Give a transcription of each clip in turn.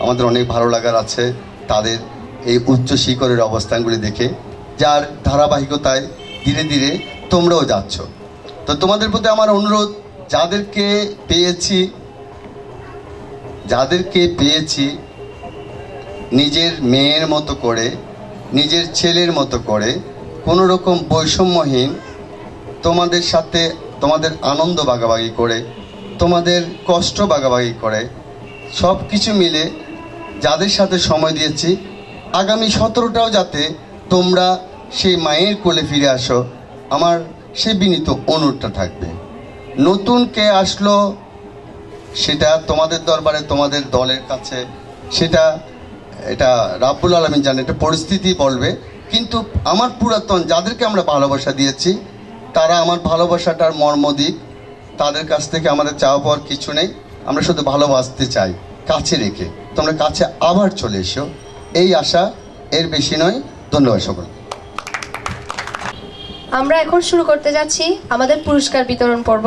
আমাদের অনেক ভালো লাগার আছে তাদের এই উচ্চ শিখরের অবস্থানগুলি দেখে, যার ধারাবাহিকতায় ধীরে ধীরে তোমরাও যাচ্ছ। তো তোমাদের প্রতি আমার অনুরোধ, যাদেরকে পেয়েছি নিজের মেয়ের মতো করে, নিজের ছেলের মতো করে, কোনো রকম বৈষম্যহীন তোমাদের সাথে তোমাদের আনন্দ ভাগাভাগি করে, তোমাদের কষ্ট ভাগাভাগি করে, সব কিছু মিলে যাদের সাথে সময় দিয়েছি, আগামী 17টাও যাতে তোমরা সেই মায়ের কোলে ফিরে আসো, আমার সেই বিনীত অনুরোধটা থাকবে। নতুন কে আসলো সেটা তোমাদের দরবারে, তোমাদের দলের কাছে এটা রাব্বুল আলামিন জানে, এটা পরিস্থিতি বলবে। কিন্তু আমার পুরাতন যাদেরকে আমরা ভালোবাসা দিয়েছি, তারা আমার ভালোবাসাটার মর্ম দিক, তাদের কাছ থেকে আমাদের চাওয়া পাওয়ার কিছু নেই। আমরা শুধু ভালোবাসতে চাই কাছে রেখে, তোমরা কাছে আবার চলে এসো, এই আশা, এর বেশি নয়। ধন্যবাদ সকল। আমরা এখন শুরু করতে যাচ্ছি আমাদের পুরস্কার বিতরণ পর্ব।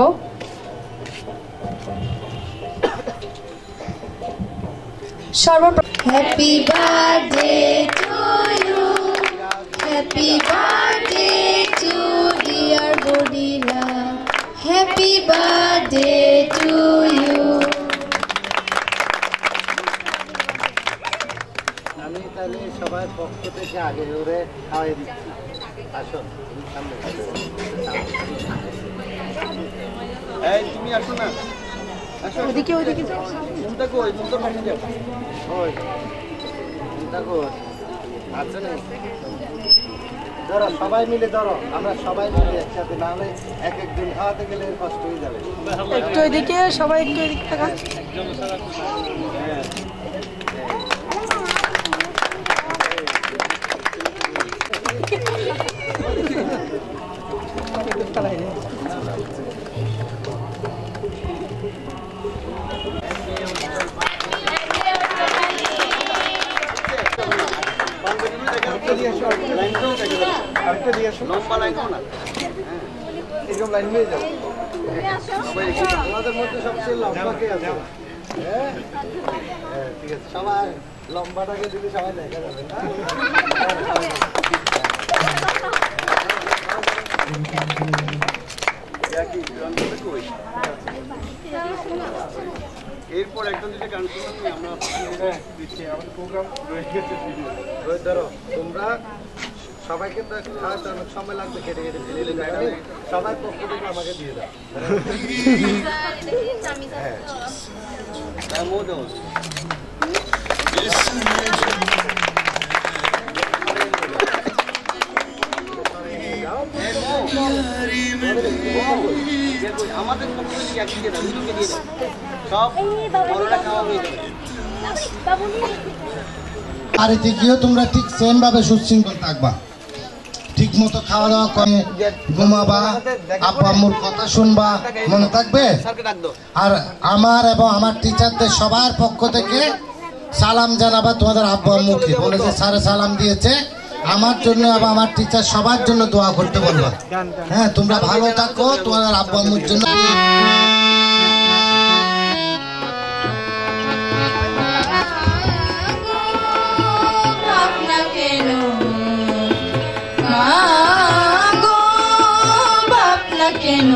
Happy birthday to you, happy birthday to dear বডিলা, হ্যাপি বার্থডে টু ইউ। আমি তাহলে সবার পক্ষ থেকে আগে ধরে খাওয়াই দিচ্ছি। আসো সামনে, তুমি আসো না, ওদিকে ধরো সবাই মিলে, ধরো আমরা সবাই মিলে একসাথে, না হলে এক একদিন খাওয়াতে গেলে কষ্ট হয়ে যাবে। একটু এদিকে, সবাই একটু এদিকে থাকা। লম্বা লাইন না, এরকম লাইন হয়ে যাবে। আমাদের মধ্যে সবচেয়ে লম্বা কে আছে? ঠিক আছে, সবাই লম্বাটাকে দিলে সবাই দেখা যাবে না। এরপর একজন দুটো গান শুনলাম, আমরা আমাদের প্রোগ্রাম রয়ে গেছে। ধরো তোমরা সবাইকে তো খাওয়াতে অনেক সময় লাগবে, কেটে কেটে ফেলে দেবে, সবাই পক্ষ থেকে আমাকে দিয়ে দাও। আমাদের পক্ষ থেকে একই দিয়ে দাও, দুটোকে দিয়ে দাও, সব বড়রা খাওয়া হয়ে যাবে। বাড়িতে গিয়েও তোমরা ঠিক সেম ভাবে সুশৃঙ্খল থাকবা, ঠিক মতো খাওয়া দাওয়া করে ঘুমাবা, আব্বা আম্মুর কথা শুনবা, মনে থাকবে। আর আমার এবং আমার টিচারদের সবার পক্ষ থেকে সালাম জানাবা তোমাদের আব্বা আম্মুকে, বলে যে স্যারে সালাম দিয়েছে আমার জন্য এবং আমার টিচার সবার জন্য দোয়া করতে বলবা। হ্যাঁ, তোমরা ভালো থাকো, তোমাদের আব্বা আম্মুর জন্য। কেন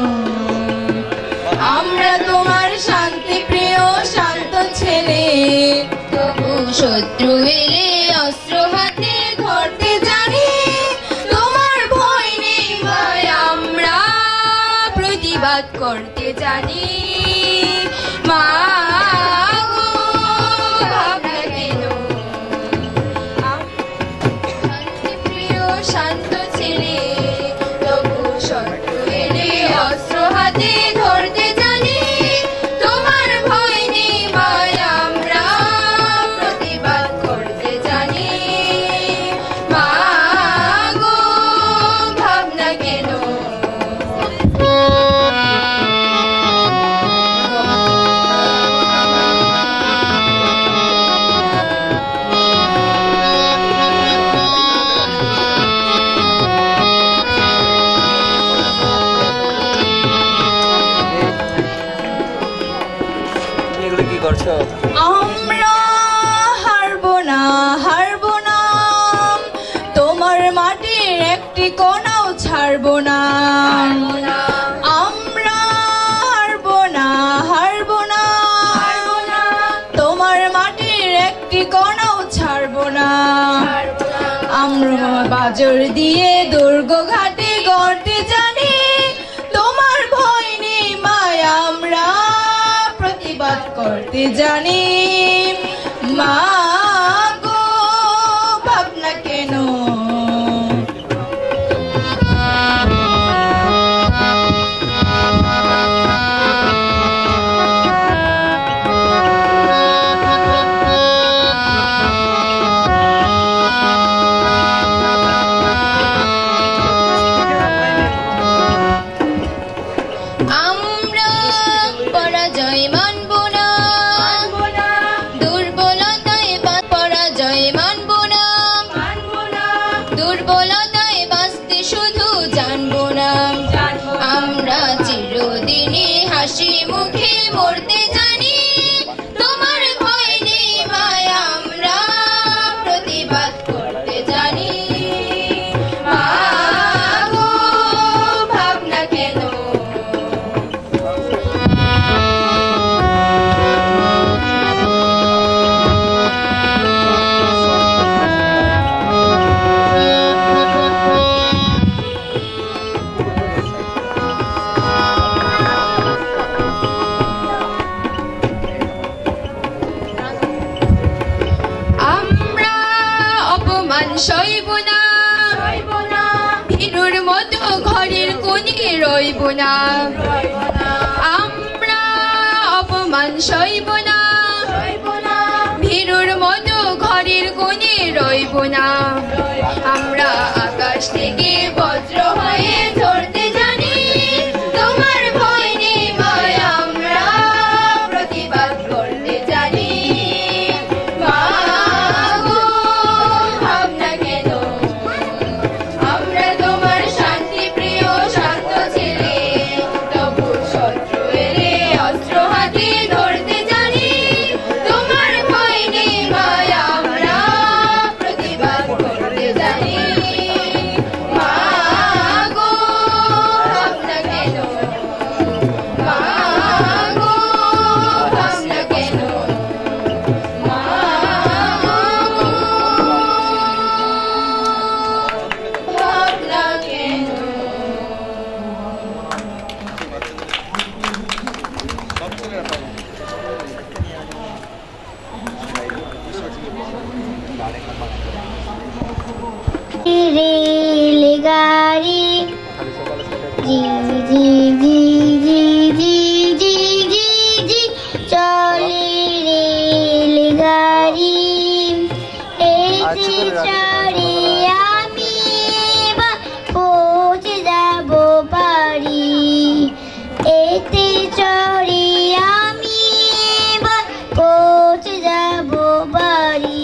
আমরা তোমার শান্তি প্রিয় শান্ত ছেলে, তবু শত্রু এলে অস্ত্র হাতে ধরতে জানি, তোমার ভয় নেই ভাই, আমরা প্রতিবাদ করতে জানি। মা শান্ত ছেলে, তবু শত্রু এলে অস্ত্র হাতে ধরতে জানি, তোমার ভয় নেই ভাই, আমরা প্রতিবাদ করতে জানি। মা গো ভাবনা কেন, আমরা একটি কণাও ছাড়বো না। আমরা বাজর দিয়ে দুর্গ ঘাটে গড়তে জানি, তোমার ভয় নেই মায় আমরা প্রতিবাদ করতে জানি। মা গো ভাবনা কেন, দুর্বলতায় বাঁচতে শুধু জানবো না। আমরা চিরদিনই হাসি মুখে মরতে জানি, তোমার ভয় নেই মায় আমরা প্রতিবাদ করতে জানি। মা গো ভাবনা কেন, সইব না ভীরুর মতো ঘরের কোণে রইব না। আমরা অপমান সইব না ভীরুর মতো ঘরের কোণে রইব না। আমরা আকাশ থেকে বজ্র হয়ে ধরতে জানি, তোমার ভয় নেই মায় আমরা প্রতিবাদ করতে জানি। মা গো ভাবনা কেন, আমরা তোমার শান্তি প্রিয় শান্ত ছেলে, তবু শত্রু এলে অস্ত্র হাতে ধরতে জানি, তোমার ভয় নেই মায় আমরা প্রতিবাদ করতে জানি। মা গো ভাবনা কেন, মা গো ভাবনা কেন, মা গো ভাবনা কেন। रेलगाड़ी जी जी जी जी जी जी जी जी चले रेलगाड़ी एते चढ़े আমি পৌঁছে যাব পারি, এতে চড়ে আমি পৌঁছে যাব পারি।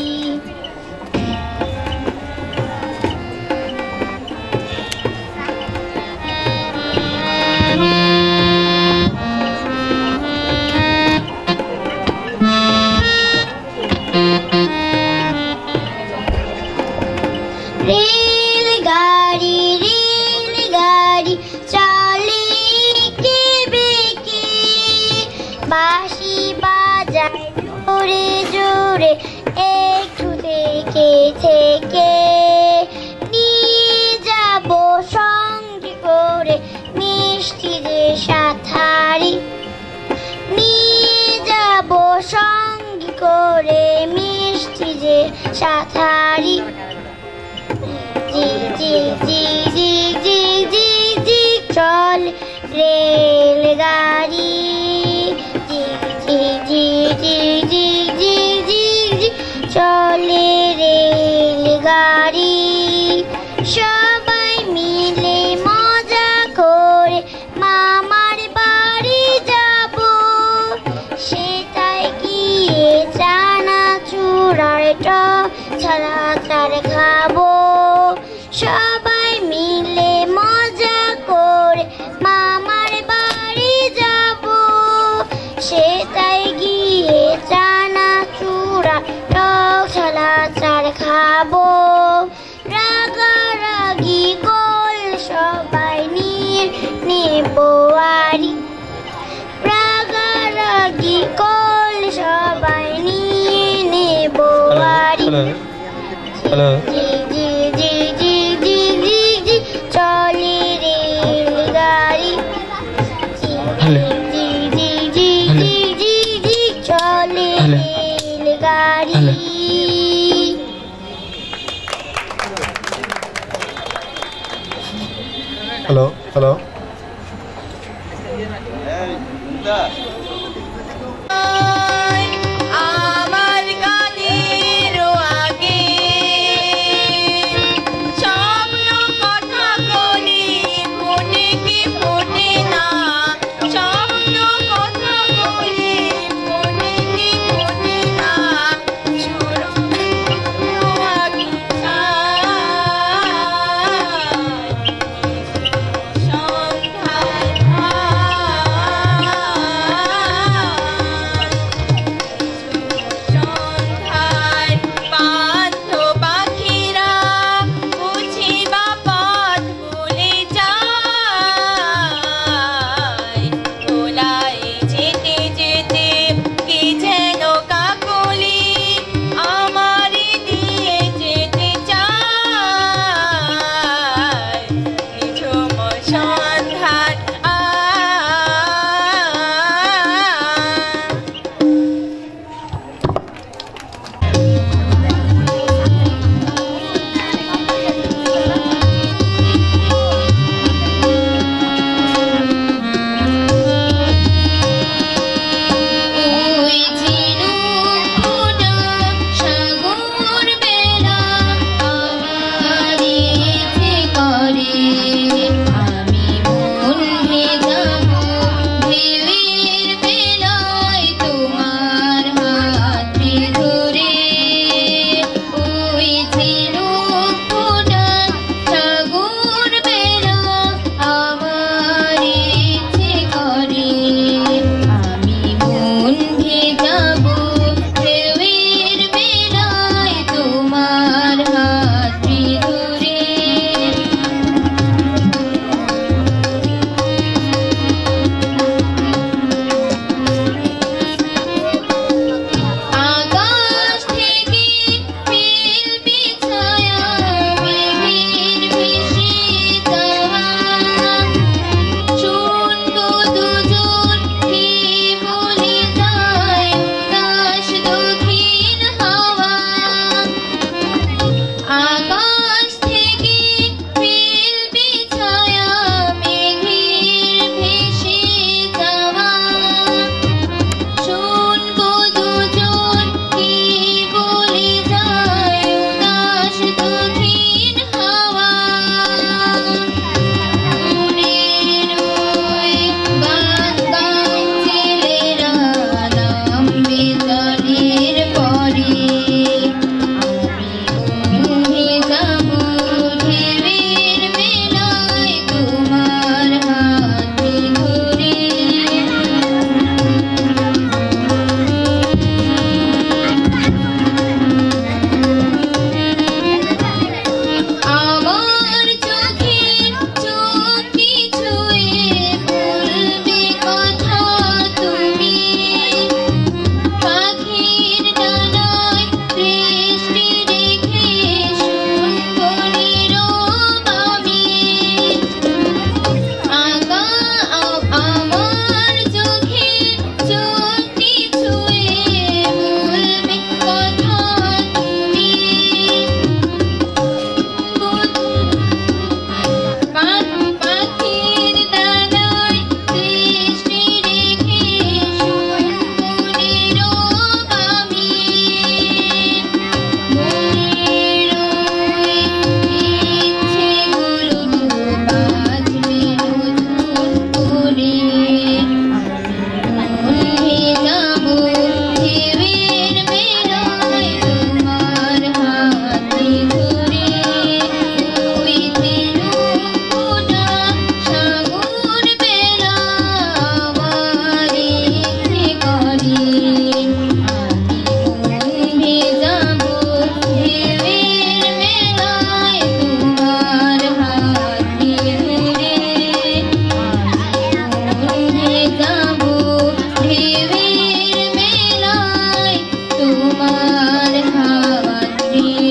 रेलगाड़ी रेलगाड़ी चले के बेके, बाঁশি বাজায় জোরে জোরে একটু থেকে থেকে, নিয়ে যাব সঙ্গে করে মিষ্টি যে সাথারি, নিয়ে যাব সঙ্গে করে মিষ্টি যে সাথারি। জি জি জি জি জি জি জি চল রেলগাড়ি, জি জি জি জি জি জি জি জি চলে রেলগাড়ি। সবাই মিলে মজা করে মামার বাড়ি যাব, সেটাই গিয়ে চানাচুরার টক ছাড়া চার খাবো। সবাই মিলে মজা করে মামার বাড়ি যাব, সেটাই গিয়ে চানাচুরা টক ছাড়া চার খাবো। রাগারাগি গোল সবাই নিয়ে নেব আরি, রাগারাগি গোল সবাই নিয়ে নেব হ্যালো হ্যালো চলে রেলগাড়ি চলে রেলগাড়ি। হ্যালো হ্যালো আমার গানের আগে স্বপ্ন কথা বলি মনে কি ফোটে না, স্বপ্ন কথা বলি মনে কি ফোটে না,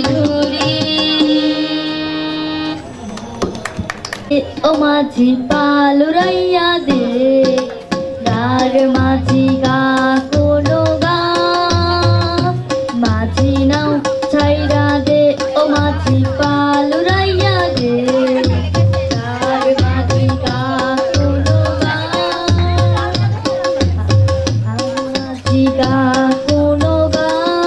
ধরি ও মাঝি পালুরাইয়া দে গার মাঝি গা কোনো গা মাঝি নাও ছাইরা দে ও মাঝি পালুরাইয়া দে গার মাঝি গা কোনো গা মাঝি গা কোনো গা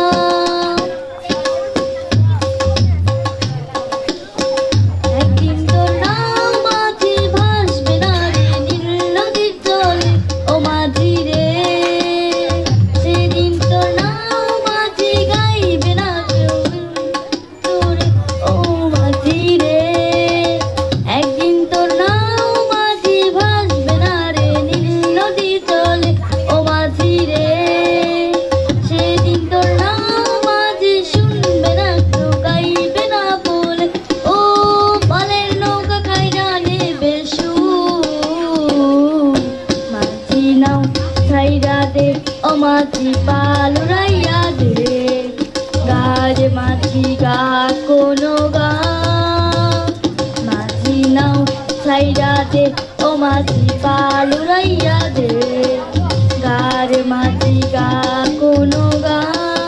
একদিন তোর নাম মাঝি ভাসবে না রে নীল নদীর জলে ও মাঝি রে সেদিন তোর নাম মাঝি গাইবে না কেউ তোরে ও মাঝি রে একদিন তোর নাম মাঝি ভাসবে না রে নীল নদীর জলে ও মাঝি রে সেদিন তোর নাম মাঝি শুনবে না কেউ গাইবে না বলে ও পালের নৌকা খাইরা নেবে মাঝি নাও ছাইরা দে ও মাঝি পালুরাইয়া দে গার মাঝি গা কোনো গা মাঝি নাও ছাইরা দে ও মাঝি পালুরাইয়া দে গার মাঝি গা কোনো গা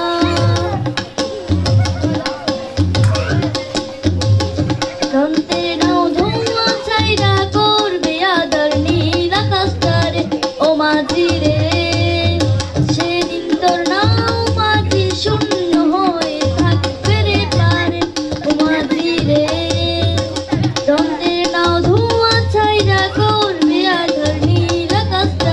দন্তে নাও ধোঁয়া ছাইরা করবে আদর নীল আকাশ তারে ও মাঝি রে সেদিন তোর নাও মাঝি শূন্য হয়ে থাকবে রে পারে ও মাঝি রে দন্তে নাও ধোঁয়া ছাইরা করবে আদর নীল আকাশ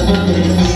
রে